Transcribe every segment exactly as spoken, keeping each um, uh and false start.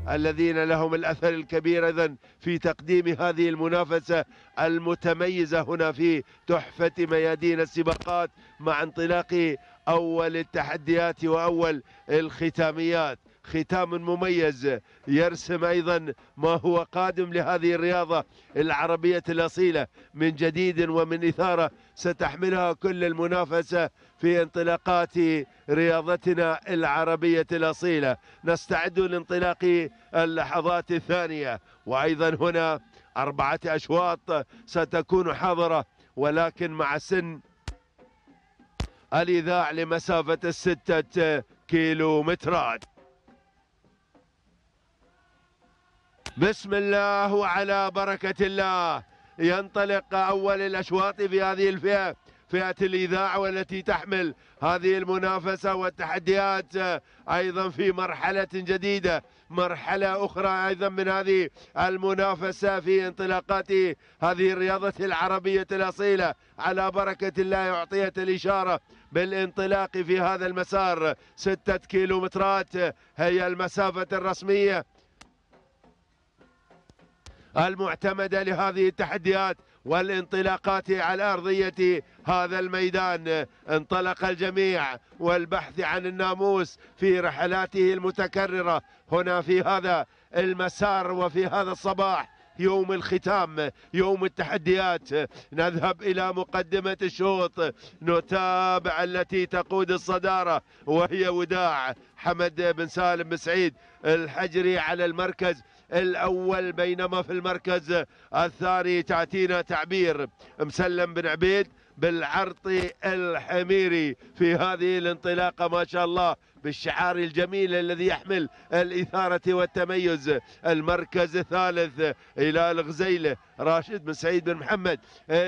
الذين لهم الأثر الكبير إذن في تقديم هذه المنافسة المتميزة هنا في تحفة ميادين السباقات مع انطلاق أول التحديات وأول الختاميات. ختام مميز يرسم أيضا ما هو قادم لهذه الرياضة العربية الأصيلة من جديد ومن إثارة ستحملها كل المنافسة في انطلاقات رياضتنا العربية الأصيلة. نستعد لانطلاق اللحظات الثانية، وأيضا هنا أربعة أشواط ستكون حاضرة، ولكن مع سن الإذاع لمسافة الستة كيلومترات. بسم الله وعلى بركة الله ينطلق أول الأشواط في هذه الفئة، فئة الإذاعة، والتي تحمل هذه المنافسة والتحديات أيضا في مرحلة جديدة، مرحلة أخرى أيضا من هذه المنافسة في انطلاقات هذه الرياضة العربية الأصيلة. على بركة الله أعطيت الإشارة بالانطلاق في هذا المسار. ستة كيلومترات هي المسافة الرسمية المعتمدة لهذه التحديات والانطلاقات على أرضية هذا الميدان. انطلق الجميع والبحث عن الناموس في رحلاته المتكررة هنا في هذا المسار وفي هذا الصباح، يوم الختام، يوم التحديات. نذهب إلى مقدمة الشوط، نتابع التي تقود الصدارة وهي وداع حمد بن سالم بن سعيد الحجري على المركز الأول، بينما في المركز الثاني تأتينا تعبير مسلم بن عبيد بالعرطي الحميري في هذه الانطلاقة ما شاء الله بالشعار الجميل الذي يحمل الإثارة والتميز. المركز الثالث إلى الغزيلة راشد بن سعيد بن محمد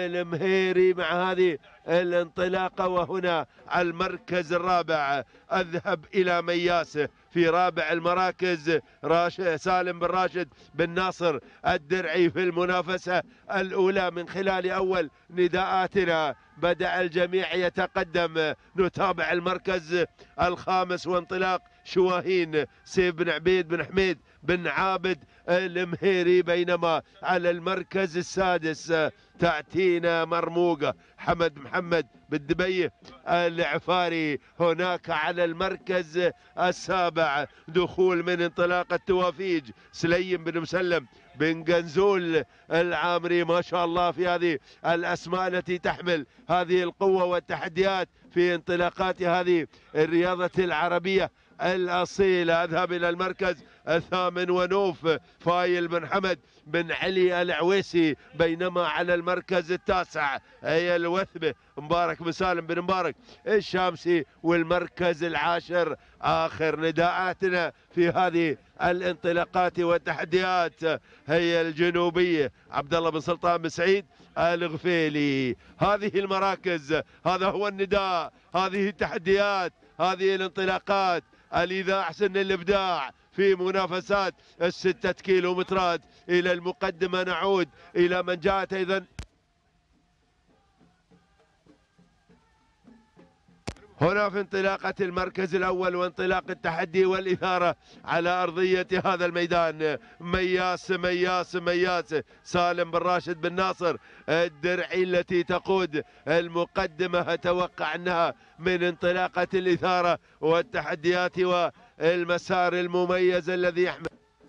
المهيري مع هذه الانطلاقة. وهنا المركز الرابع أذهب إلى مياس في رابع المراكز راشد سالم بن راشد بن ناصر الدرعي في المنافسة الأولى. من خلال أول نداءاتنا بدأ الجميع يتقدم. نتابع المركز الخامس وانطلاق شواهين سيف بن عبيد بن حميد بن عابد المهيري، بينما على المركز السادس تأتينا مرموقة حمد محمد بالدبيه العفاري. هناك على المركز السابع دخول من انطلاق التوافيج سليم بن مسلم بن قنزول العامري. ما شاء الله في هذه الأسماء التي تحمل هذه القوة والتحديات في انطلاقات هذه الرياضة العربية الأصيلة. أذهب إلى المركز الثامن ونوف فايل بن حمد بن علي العويسي، بينما على المركز التاسع هي الوثبة مبارك بن سالم بن مبارك الشامسي. والمركز العاشر آخر نداءاتنا في هذه الانطلاقات والتحديات هي الجنوبية عبد الله بن سلطان بن سعيد الغفيلي. هذه المراكز، هذا هو النداء، هذه التحديات، هذه الانطلاقات. الإذاعة سن الإبداع في منافسات الستة كيلومترات. إلى المقدمة نعود إلى من جاءت أيضا هنا في انطلاقة المركز الأول وانطلاق التحدي والإثارة على أرضية هذا الميدان. مياس مياس مياس سالم بن راشد بن ناصر الدرعي التي تقود المقدمة. أتوقع أنها من انطلاقة الإثارة والتحديات والمسار المميز الذي يحمل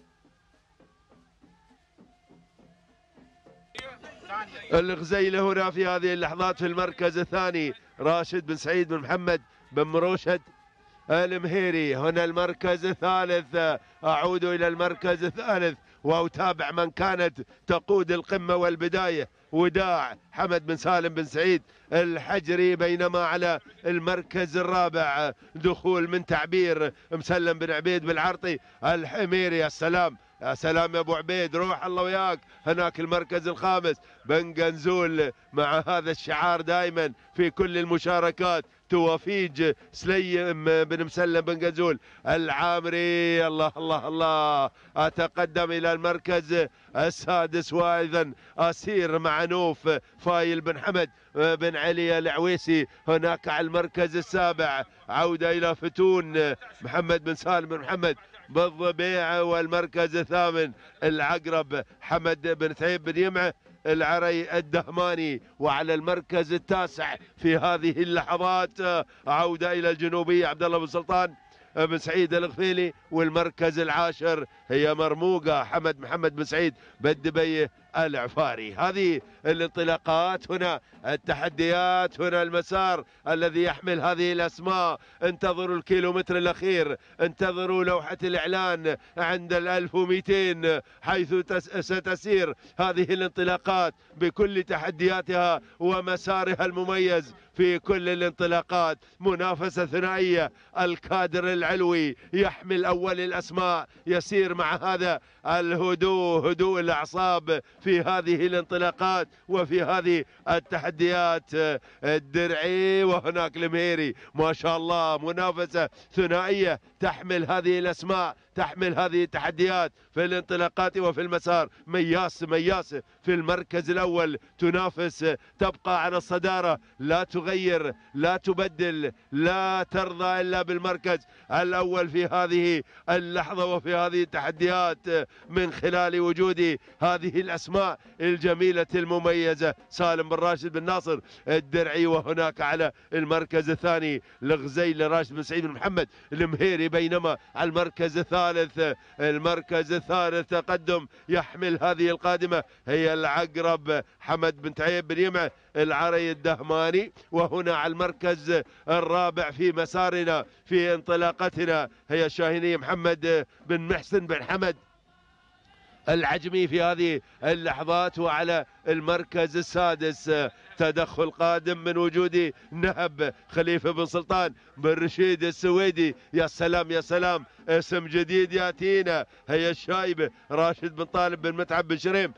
الغزيلة هنا في هذه اللحظات. في المركز الثاني راشد بن سعيد بن محمد بن مروشد المهيري. هنا المركز الثالث، أعود إلى المركز الثالث وأتابع من كانت تقود القمة والبداية وداع حمد بن سالم بن سعيد الحجري، بينما على المركز الرابع دخول من تعبير مسلم بن عبيد بالعرطي الحميري. السلام يا سلام يا ابو عبيد، روح الله وياك. هناك المركز الخامس بن قنزول مع هذا الشعار دائما في كل المشاركات. توافيج سليم بن مسلم بن قنزول العامري. الله الله الله. اتقدم الى المركز السادس وايضا اسير مع نوف فايل بن حمد بن علي العويسي. هناك على المركز السابع عودة الى فتون محمد بن سالم بن محمد بالضبيع. والمركز الثامن العقرب حمد بن ثعيب بن يمعه العري الدهماني. وعلى المركز التاسع في هذه اللحظات عودة إلى الجنوبية عبد الله بن سلطان بن سعيد الغفيلي. والمركز العاشر هي مرموقة حمد محمد بن سعيد بالدبي العفاري. هذه الانطلاقات، هنا التحديات، هنا المسار الذي يحمل هذه الأسماء. انتظروا الكيلومتر الأخير، انتظروا لوحة الإعلان عند الألف ومئتين حيث ستسير هذه الانطلاقات بكل تحدياتها ومسارها المميز في كل الانطلاقات. منافسة ثنائية، الكادر العلوي يحمل أول الأسماء، يسير مع هذا الهدوء، هدوء الأعصاب في هذه الانطلاقات وفي هذه التحديات. الدرعي وهناك المهيري، ما شاء الله منافسة ثنائية تحمل هذه الأسماء، تحمل هذه التحديات في الانطلاقات وفي المسار. مياس مياس في المركز الأول تنافس، تبقى على الصدارة، لا تغير، لا تبدل، لا ترضى إلا بالمركز الأول في هذه اللحظة وفي هذه التحديات من خلال وجود هذه الأسماء الجميلة المميزة. سالم بن راشد بن ناصر الدرعي، وهناك على المركز الثاني الغزيل راشد بن سعيد بن محمد المهيري. بينما على المركز الثالث المركز الثالث تقدم يحمل هذه القادمة هي العقرب حمد بن ثعيب بن يمعه العري الدهماني. وهنا على المركز الرابع في مسارنا في انطلاقتنا هي الشاهينية محمد بن محسن بن حمد العجمي في هذه اللحظات. وعلى المركز السادس تدخل قادم من وجود نهب خليفة بن سلطان بن رشيد السويدي. يا سلام يا سلام، اسم جديد ياتينا. هي الشايبة راشد بن طالب بن متعب بن شريم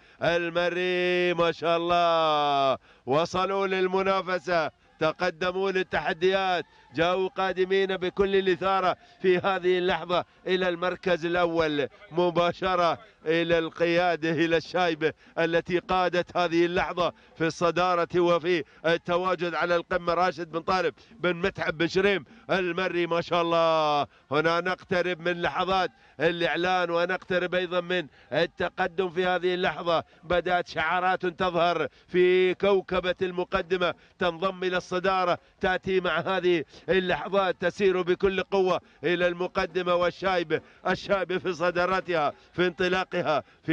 المري، ما شاء الله وصلوا للمنافسة، تقدموا للتحديات، جاءوا قادمين بكل الإثارة في هذه اللحظة إلى المركز الأول مباشرة إلى القيادة، إلى الشايبة التي قادت هذه اللحظة في الصدارة وفي التواجد على القمة. راشد بن طالب بن متعب بن شريم المري، ما شاء الله. هنا نقترب من لحظات الإعلان ونقترب أيضا من التقدم في هذه اللحظة. بدأت شعارات تظهر في كوكبة المقدمة تنضم إلى الصدارة، تأتي مع هذه اللحظات تسير بكل قوة إلى المقدمة. والشايبة الشايبة في صدارتها، في انطلاقها، في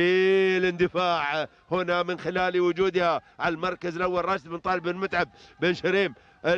الاندفاع هنا من خلال وجودها على المركز الأول راشد بن طالب بن متعب بن شريم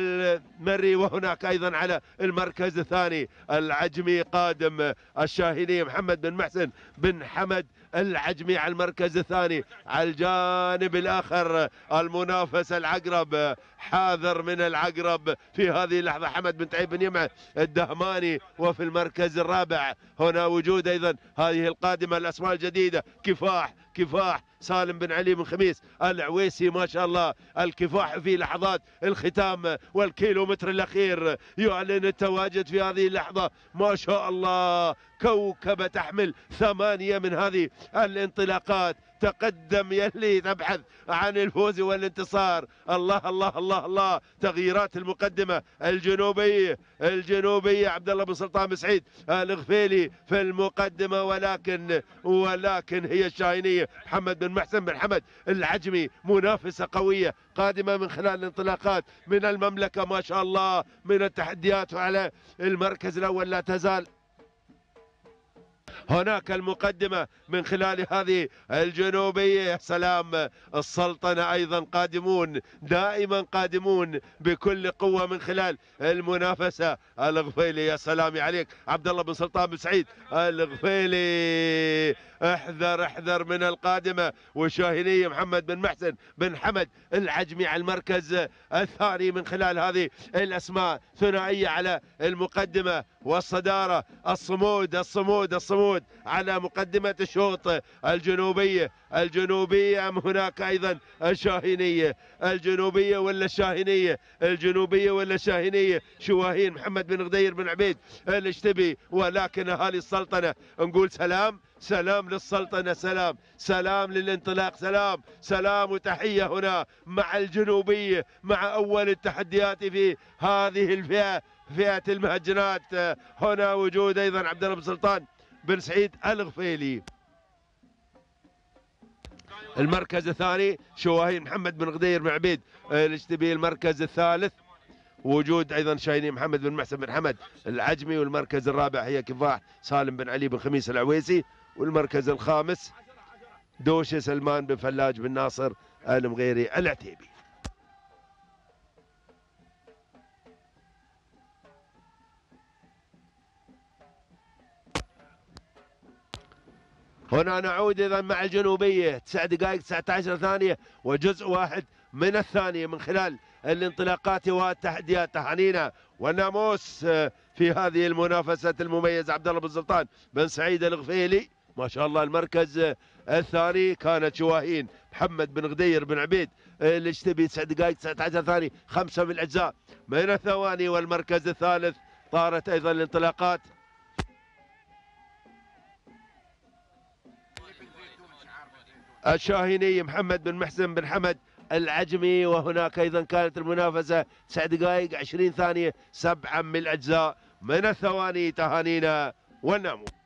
المري. وهناك أيضا على المركز الثاني العجمي قادم الشاهيني محمد بن محسن بن حمد العجمي على المركز الثاني. على الجانب الآخر المنافس العقرب، حاذر من العقرب في هذه اللحظة حمد بن ثعيب بن يمعه الدهماني. وفي المركز الرابع هنا وجود أيضا هذه القادمة الأسماء الجديدة كفاح كفاح سالم بن علي بن خميس العويسي، ما شاء الله. الكفاح في لحظات الختام والكيلومتر الأخير يعلن التواجد في هذه اللحظة، ما شاء الله. كوكبة تحمل ثمانية من هذه الانطلاقات، تقدم يلي تبحث عن الفوز والانتصار. الله الله الله الله. تغييرات المقدمة الجنوبية الجنوبية عبد الله بن سلطان بن سعيد الغفيلي في المقدمة، ولكن ولكن هي الشاهينية محمد بن محسن بن حمد العجمي منافسة قوية قادمة من خلال الانطلاقات من المملكة، ما شاء الله. من التحديات على المركز الأول لا تزال هناك المقدمة من خلال هذه الجنوبية. يا سلام، السلطنة أيضا قادمون، دائما قادمون بكل قوة من خلال المنافسة. الغفيلي، يا سلام عليك عبد الله بن سلطان بن سعيد الغفيلي، احذر احذر من القادمة. والشاهينية محمد بن محسن بن حمد العجمي على المركز الثاني من خلال هذه الأسماء ثنائية على المقدمة والصدارة. الصمود الصمود الصمود على مقدمة الشوط الجنوبية الجنوبية. هناك أيضا الشاهينية الجنوبية ولا الشاهينية الجنوبية ولا الشاهينية. شواهين محمد بن غدير بن عبيد الاشتبي. ولكن أهالي السلطنة نقول سلام سلام للسلطنة، سلام سلام للانطلاق، سلام سلام وتحية هنا مع الجنوبية، مع أول التحديات في هذه الفئة، فئة المهجنات. هنا وجود أيضا عبد الله بن سلطان بن سعيد الغفيلي. المركز الثاني شواهين محمد بن غدير بن عبيد الاشتبي. المركز الثالث وجود ايضا شاهيني محمد بن محسن بن حمد العجمي. والمركز الرابع هي كفاح سالم بن علي بن خميس العويسي. والمركز الخامس دوشه سلمان بن فلاج بن ناصر المغيري العتيبي. هنا نعود اذا مع الجنوبيه تسع دقائق تسعة عشر ثانيه وجزء واحد من الثانيه من خلال الانطلاقات والتحديات. تهانينا والناموس في هذه المنافسه المميزه. عبد الله بن سلطان بن سعيد الغفيلي ما شاء الله. المركز الثاني كانت شواهين محمد بن غدير بن عبيد الاشتبي تسع دقائق تسعة عشر ثانيه خمسه من الاجزاء من الثواني. والمركز الثالث طارت ايضا الانطلاقات الشاهيني محمد بن محسن بن حمد العجمي. وهناك ايضا كانت المنافسه تسع دقائق عشرين ثانيه سبعه من الاجزاء من الثواني. تهانينا والناموس.